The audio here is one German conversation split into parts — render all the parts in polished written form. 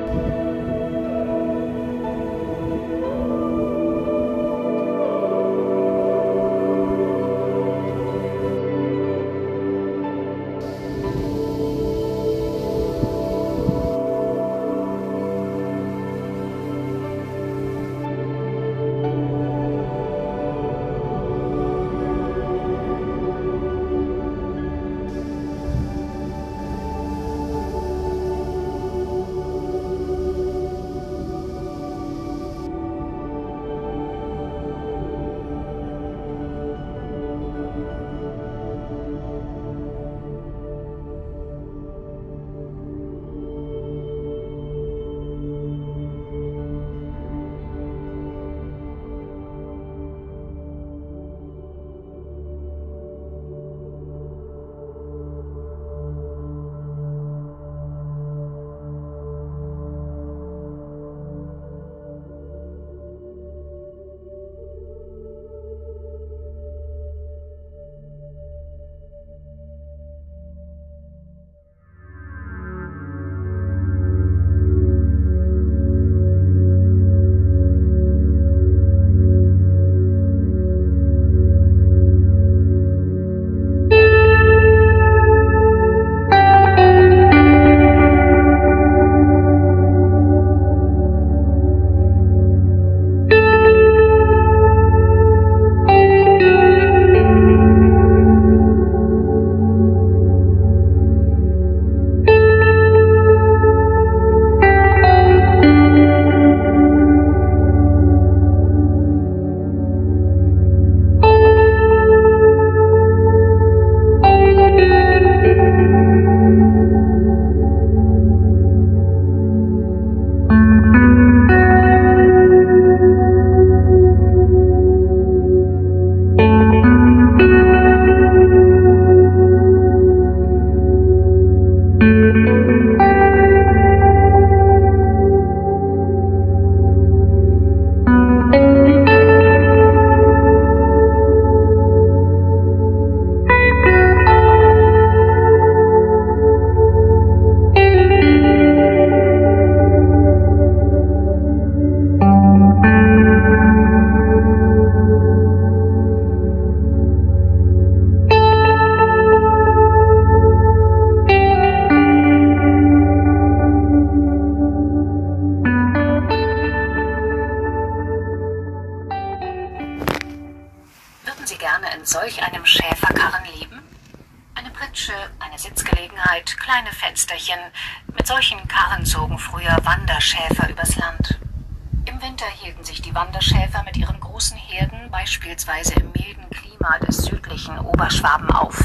in solch einem Schäferkarren leben? Eine Pritsche, eine Sitzgelegenheit, kleine Fensterchen. Mit solchen Karren zogen früher Wanderschäfer übers Land. Im Winter hielten sich die Wanderschäfer mit ihren großen Herden beispielsweise im milden Klima des südlichen Oberschwaben auf.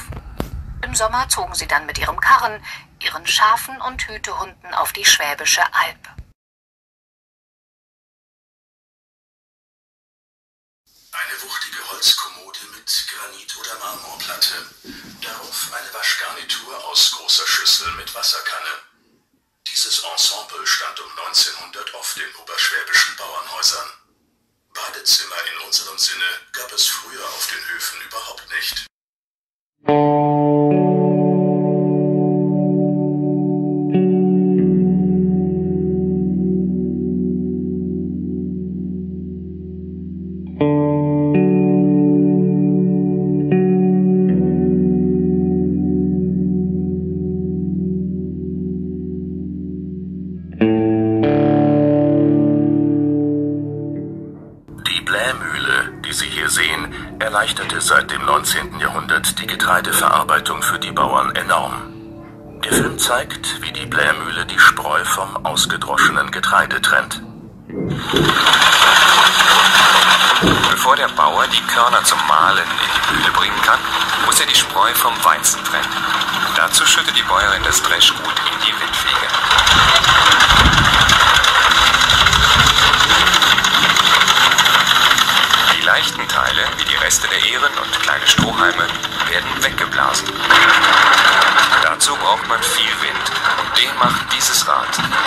Im Sommer zogen sie dann mit ihrem Karren, ihren Schafen und Hütehunden auf die Schwäbische Alb. Eine wuchtige Holzkommode mit Granit- oder Marmorplatte. Darauf eine Waschgarnitur aus großer Schüssel mit Wasserkanne. Dieses Ensemble stand um 1900 oft in oberschwäbischen Bauernhäusern. Badezimmer in unserem Sinne gab es früher auf den Höfen überhaupt nicht. Erleichterte seit dem 19. Jahrhundert die Getreideverarbeitung für die Bauern enorm. Der Film zeigt, wie die Blähmühle die Spreu vom ausgedroschenen Getreide trennt. Bevor der Bauer die Körner zum Mahlen in die Mühle bringen kann, muss er die Spreu vom Weizen trennen. Dazu schüttet die Bäuerin das Dreschgut in die Windfliege. Die leichten Teile, wie die Reste der Ähren und kleine Strohhalme, werden weggeblasen. Dazu braucht man viel Wind und den macht dieses Rad.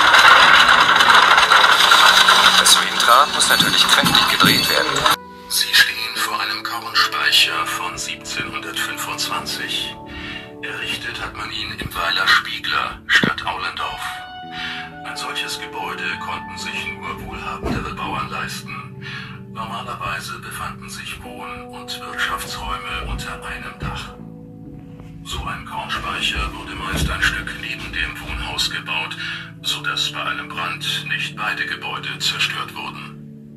Das Windrad muss natürlich kräftig gedreht werden. Sie stehen vor einem Kornspeicher von 1725. Errichtet hat man ihn im Weiler Spiegler, Stadt Aulendorf. Ein solches Gebäude konnten sich nur wohlhabendere Bauern leisten. Normalerweise befanden sich Wohn- und Wirtschaftsräume unter einem Dach. So ein Kornspeicher wurde meist ein Stück neben dem Wohnhaus gebaut, sodass bei einem Brand nicht beide Gebäude zerstört wurden.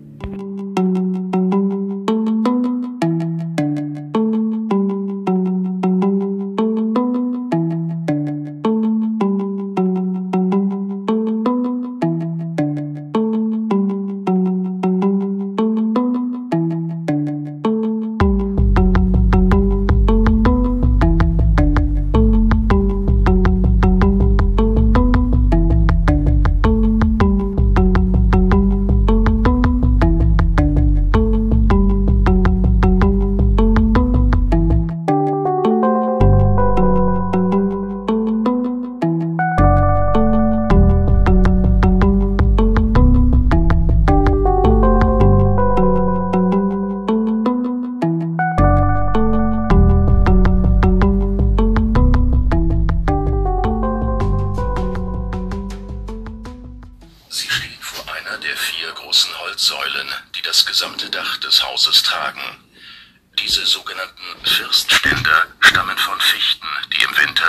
Säulen, die das gesamte Dach des Hauses tragen. Diese sogenannten Firstständer stammen von Fichten, die im Winter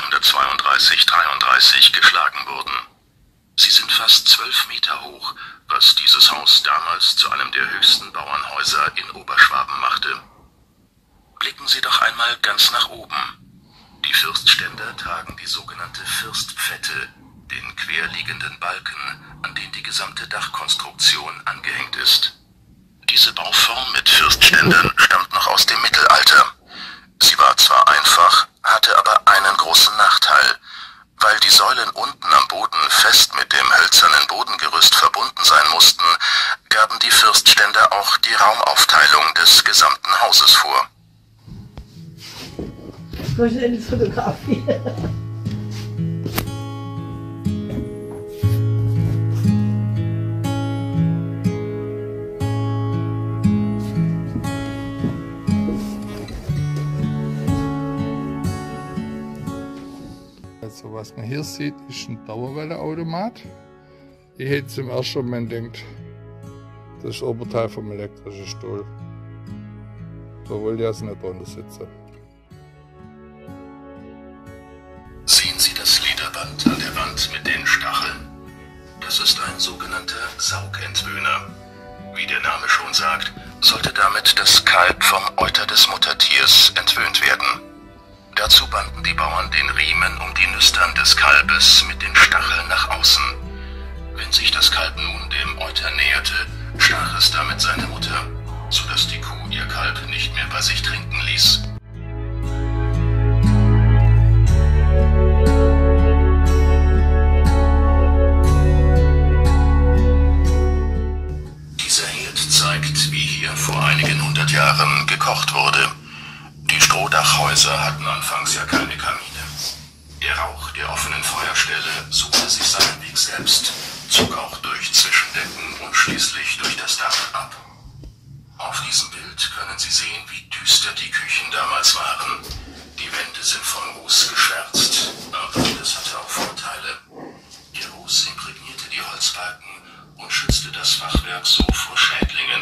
1632/33 geschlagen wurden. Sie sind fast 12 Meter hoch, was dieses Haus damals zu einem der höchsten Bauernhäuser in Oberschwaben machte. Blicken Sie doch einmal ganz nach oben. Die Firstständer tragen die sogenannte Firstpfette, den querliegenden Balken, an den die gesamte Dachkonstruktion angehängt ist. Diese Bauform mit Firstständern stammt noch aus dem Mittelalter. Sie war zwar einfach, hatte aber einen großen Nachteil. Weil die Säulen unten am Boden fest mit dem hölzernen Bodengerüst verbunden sein mussten, gaben die Firstständer auch die Raumaufteilung des gesamten Hauses vor. Soll ich denn das fotografieren? Also was man hier sieht, ist ein Dauerwelleautomat. Ich hätte zum ersten Moment gedacht, das ist das Oberteil vom elektrischen Stuhl. Da wollte ich also nicht drunter sitzen. Sehen Sie das Lederband an der Wand mit den Stacheln? Das ist ein sogenannter Saugentwöhner. Wie der Name schon sagt, sollte damit das Kalb vom Euter des Muttertiers entwöhnt werden. Dazu banden die Bauern den Riemen um die Nüstern des Kalbes mit den Stacheln nach außen. Wenn sich das Kalb nun dem Euter näherte, stach es damit seine Mutter, sodass die Kuh ihr Kalb nicht mehr bei sich trinken ließ. Dieser Herd zeigt, wie hier vor einigen 100 Jahren gekocht wurde. Die Strohdachhäuser hatten anfangs ja keine Kamine. Der Rauch der offenen Feuerstelle suchte sich seinen Weg selbst, zog auch durch Zwischendecken und schließlich durch das Dach ab. Auf diesem Bild können Sie sehen, wie düster die Küchen damals waren. Die Wände sind von Ruß geschwärzt, aber das hatte auch Vorteile. Der Ruß imprägnierte die Holzbalken und schützte das Fachwerk so vor Schädlingen.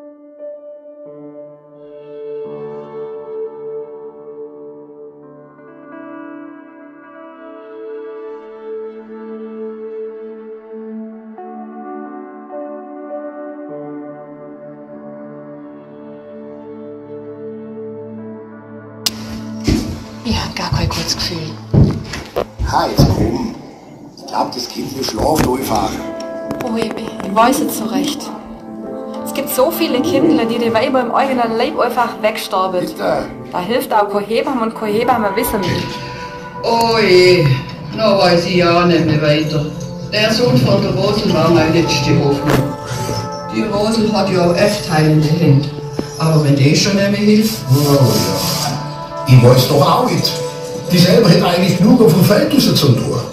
Ich hab gar kein gutes Gefühl. Jetzt komm. Ich glaub, das Kind will schlafen einfach. Oh, ich weiß nicht so recht. Es gibt so viele Kinder, die Weiber im eigenen Leib einfach wegsterben. Bitte. Da hilft auch kein Hebamme und kein Hebamme wissen will. Oh je, na weiß ich ja nicht mehr weiter. Der Sohn von der Rosel war meine letzte Hoffnung. Die Rosel hat ja auch echt heilende Hände. Aber wenn die schon nicht mehr hilft. Oh ja. Ich weiß doch auch nicht. Die selber hätte eigentlich genug auf dem Feld raus zum Tor.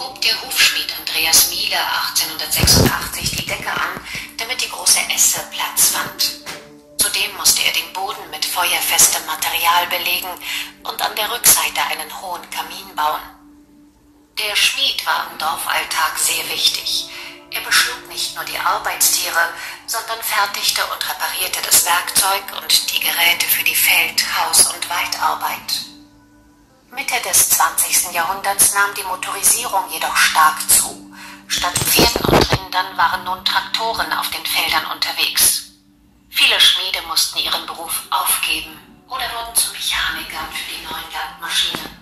hob der Hufschmied Andreas Miele 1886 die Decke an, damit die große Esse Platz fand. Zudem musste er den Boden mit feuerfestem Material belegen und an der Rückseite einen hohen Kamin bauen. Der Schmied war im Dorfalltag sehr wichtig. Er beschlug nicht nur die Arbeitstiere, sondern fertigte und reparierte das Werkzeug und die Geräte für die Feld-, Haus- und Weidarbeit. Mitte des 20. Jahrhunderts nahm die Motorisierung jedoch stark zu. Statt Pferden und Rindern waren nun Traktoren auf den Feldern unterwegs. Viele Schmiede mussten ihren Beruf aufgeben oder wurden zu Mechanikern für die neuen Landmaschinen.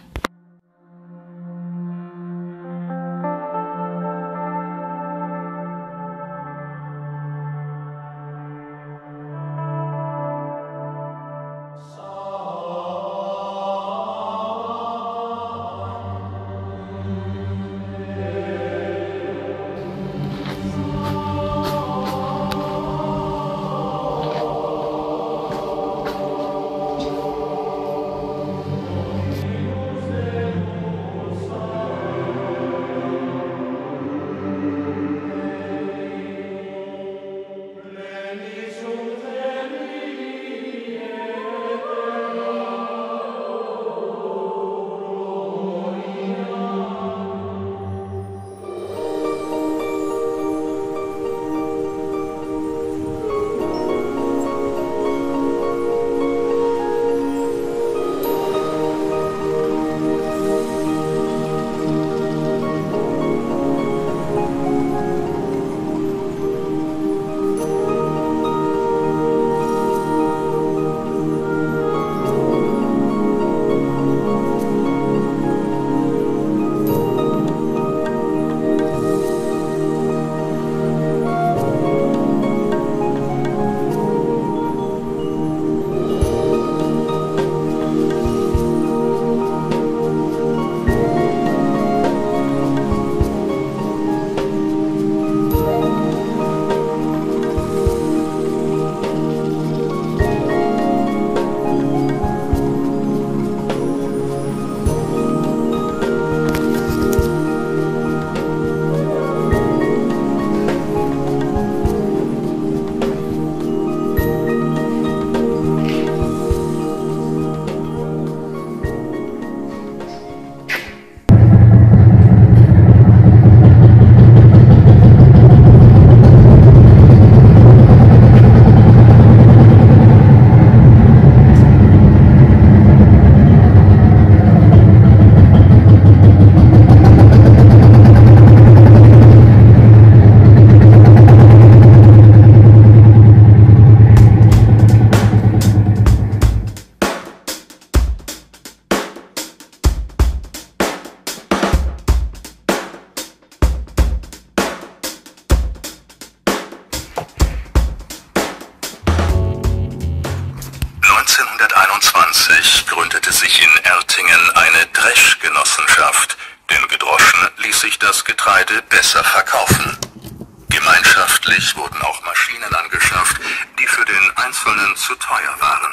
gründete sich in Ertingen eine Dreschgenossenschaft, denn gedroschen ließ sich das Getreide besser verkaufen. Gemeinschaftlich wurden auch Maschinen angeschafft, die für den Einzelnen zu teuer waren.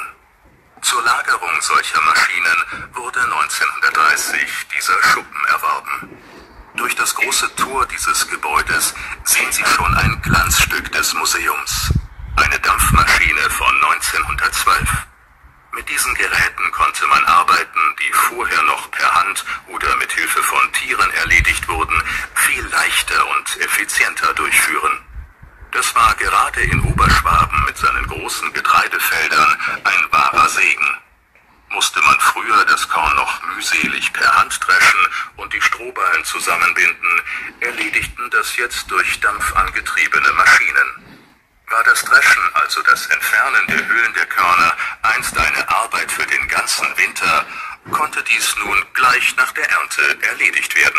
Zur Lagerung solcher Maschinen wurde 1930 dieser Schuppen erworben. Durch das große Tor dieses Gebäudes sehen Sie schon ein Glanzstück des Museums. Eine Dampfmaschine von 1912. Mit diesen Geräten konnte man Arbeiten, die vorher noch per Hand oder mit Hilfe von Tieren erledigt wurden, viel leichter und effizienter durchführen. Das war gerade in Oberschwaben mit seinen großen Getreidefeldern ein wahrer Segen. Musste man früher das Korn noch mühselig per Hand dreschen und die Strohballen zusammenbinden, erledigten das jetzt durch dampfangetriebene Maschinen. War das Dreschen, also das Entfernen der Hüllen der Körner, einst eine Arbeit für den ganzen Winter, konnte dies nun gleich nach der Ernte erledigt werden.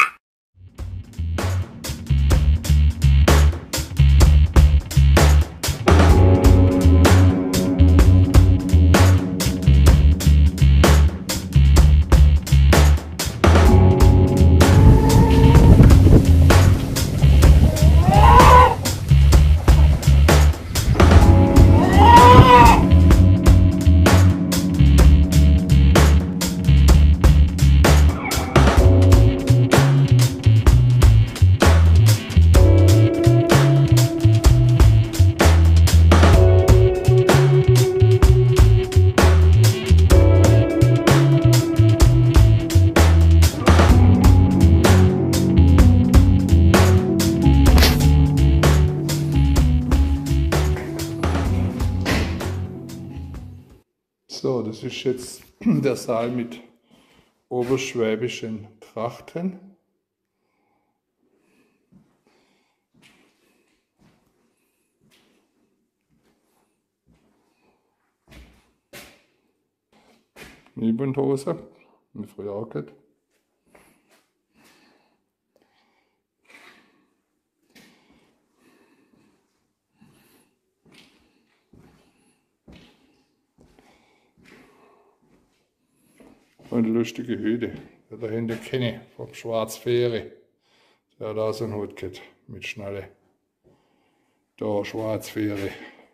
das ist jetzt der Saal mit oberschwäbischen Trachten. Kniebundhose, wie früher auch geht. Und lustige Hüte, der da hinten kenne, vom Schwarzfähre. Der hat auch so einen Hut gehabt, mit Schnalle. Da, Schwarzfähre.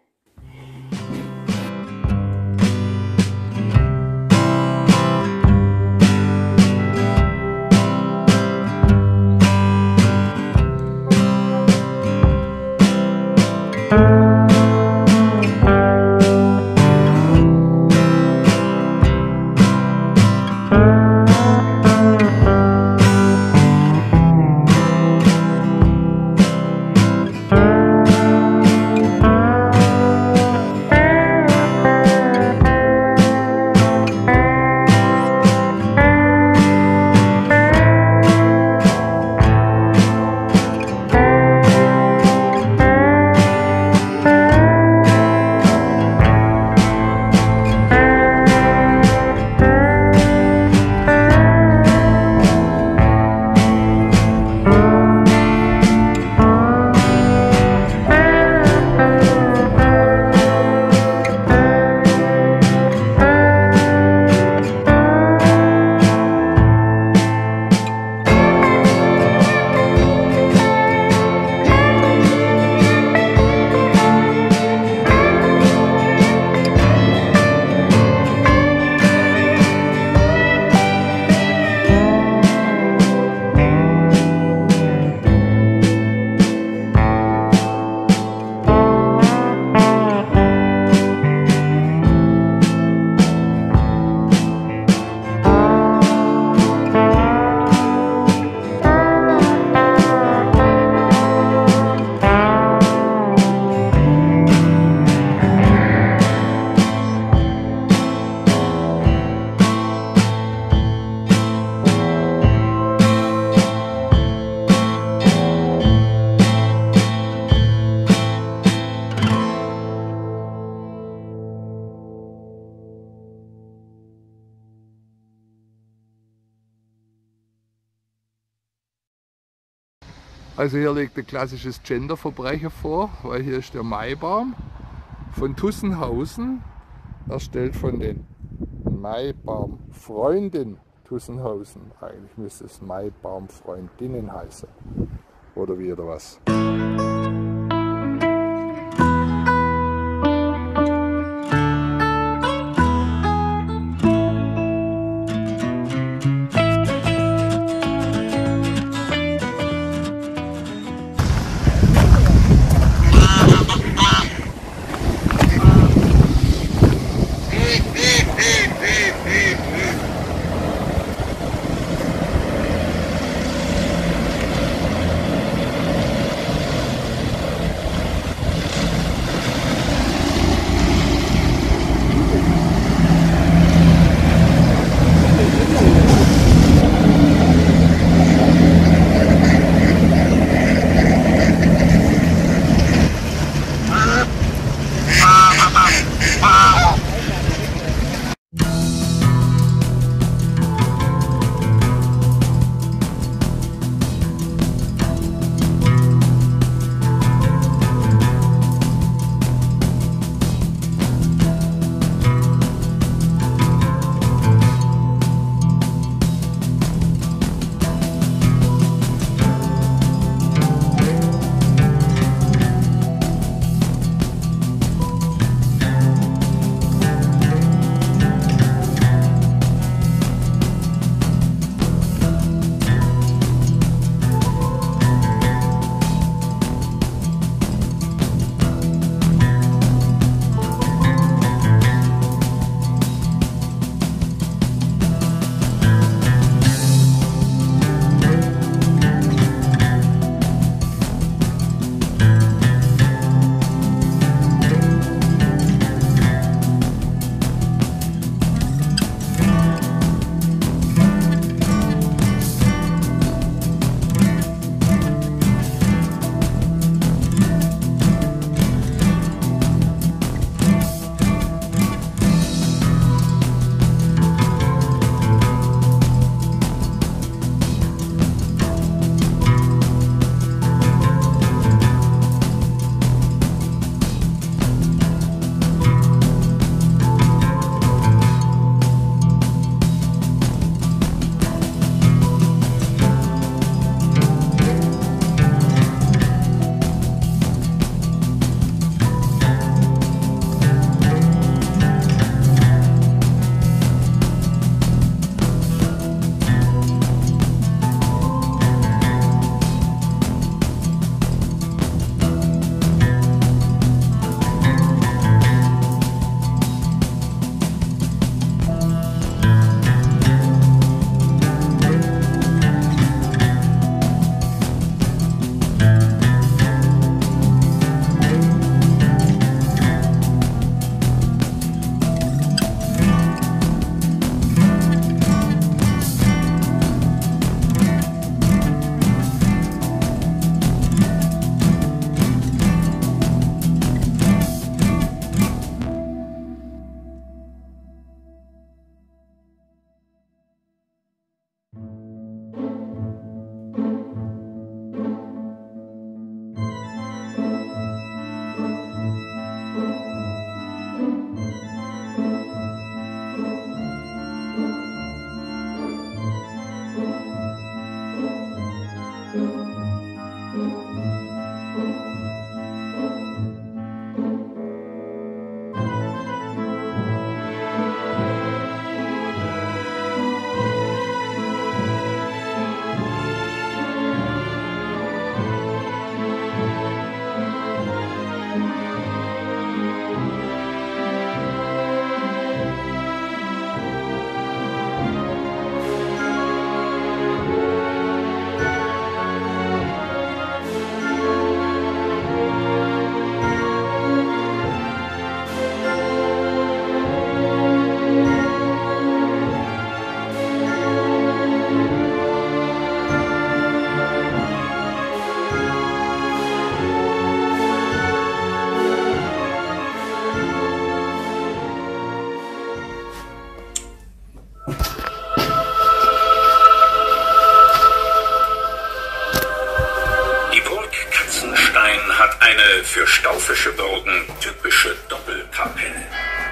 Also hier liegt ein klassisches Genderverbrechen vor, weil hier ist der Maibaum von Tussenhausen, erstellt von den Maibaumfreunden Tussenhausen. Eigentlich müsste es Maibaumfreundinnen heißen. Oder wie oder was. für staufische Burgen typische Doppelkapelle.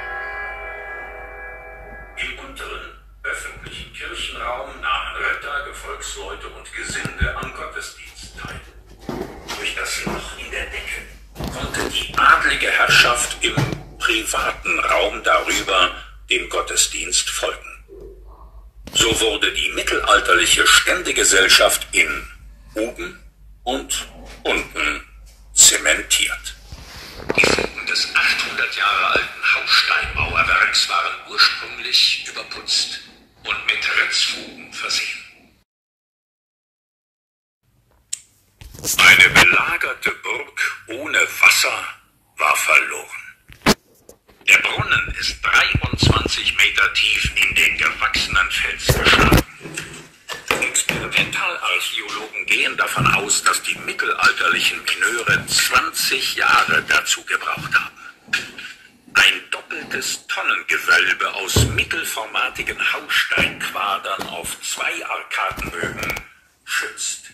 Im unteren, öffentlichen Kirchenraum nahmen Ritter, Gefolgsleute und Gesinde am Gottesdienst teil. Durch das Loch in der Decke konnte die adlige Herrschaft im privaten Raum darüber dem Gottesdienst folgen. So wurde die mittelalterliche Ständegesellschaft in oben und unten zementiert. Die Fugen des 800 Jahre alten Haussteinmauerwerks waren ursprünglich überputzt und mit Ritzfugen versehen. Eine belagerte Burg ohne Wasser war verloren. Der Brunnen ist 23 Meter tief in den gewachsenen Fels geschlagen. Experimentalarchäologen gehen davon aus, dass die mittelalterlichen Mineure 20 Jahre dazu gebraucht haben. Ein doppeltes Tonnengewölbe aus mittelformatigen Haussteinquadern auf 2 Arkadenbögen schützt